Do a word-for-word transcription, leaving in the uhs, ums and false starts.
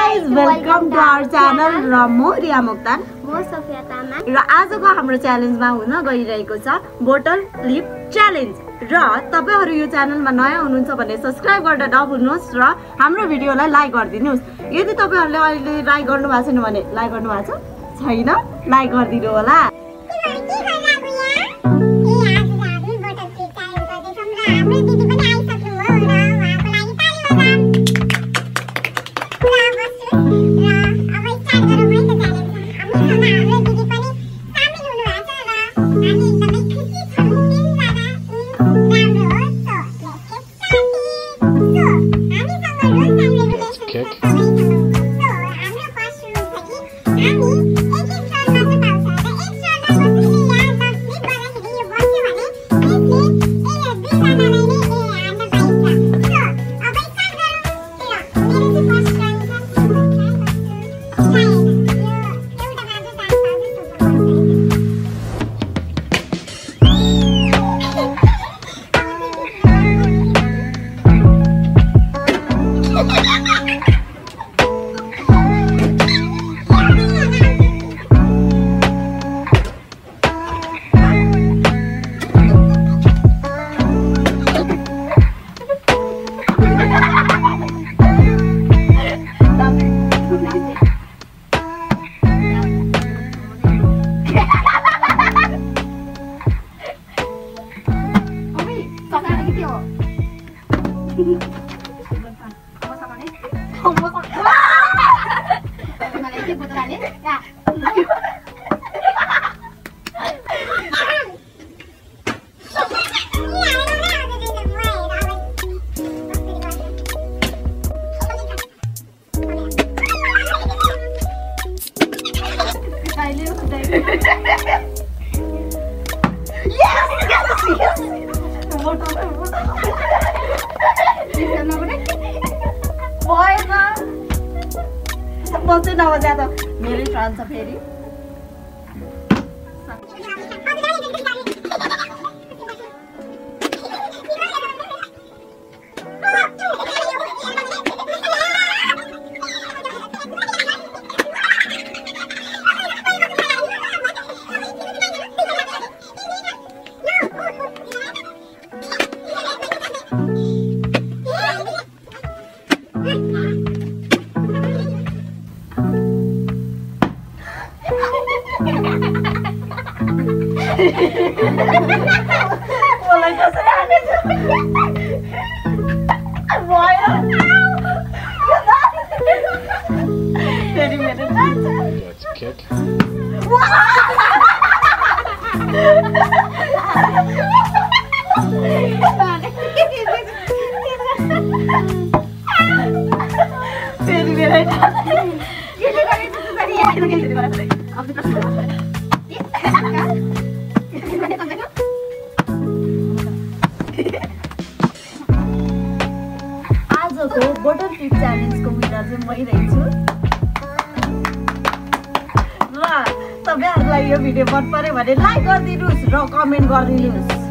guys, welcome to our channel र म रिया मोक्तान म सफिया तामाङ र आजको हाम्रो च्यालेन्जमा हुन गइरहेको छ बोटल फ्लिप च्यालेन्ज र तपाईहरु यो च्यानलमा नयाँ हुनुहुन्छ भने सब्स्क्राइब गर्न नभुल्नुहोस् र हाम्रो भिडियोलाई लाइक गरिदिनुस्। यदि तपाईहरुले अहिले लाइक गर्नु भएको छैन भने लाइक गर्नु भएको छ छैन लाइक गरिदिनु होला। बच्चे नबजा त मेरै टर्न छ फेरि। Mulai kasih ada boy jadi mana that's a kick jadi mana jadi kali itu tadi ya itu jadi mana aku terus आजको बोटल फ्लिप च्यालेन्जको विनर चाहिँ मै रहेछु र तपाईहरुलाई यो भिडियो मन पर्यो भने लाइक गरिदिनुस् र कमेन्ट गरिदिनुस्।